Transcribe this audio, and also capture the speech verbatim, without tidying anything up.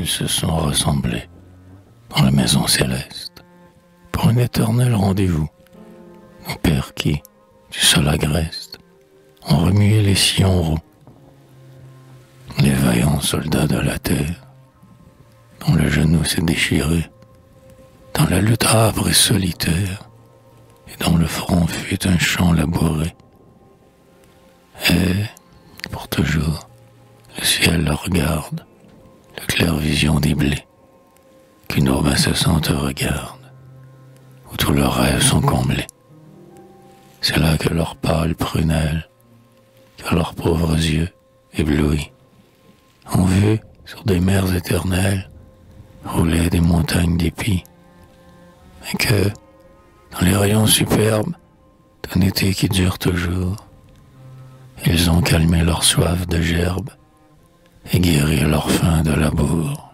ils se sont rassemblés dans la maison céleste pour un éternel rendez-vous. Nos pères qui, du sol agreste, ont remué les sillons roux, les vaillants soldats de la terre, dont le genou s'est déchiré dans la lutte âpre et solitaire, et dont le front fut un champ labouré. Et, pour toujours, le ciel le regarde, la claire vision des blés, qu'une aube incessante regarde, où tous leurs rêves sont comblés. C'est là que leurs pâles prunelles, que leurs pauvres yeux, éblouis, ont vu, sur des mers éternelles, rouler des montagnes d'épis, et que, dans les rayons superbes d'un été qui dure toujours, ils ont calmé leur soif de gerbe et guéri leur faim de labour.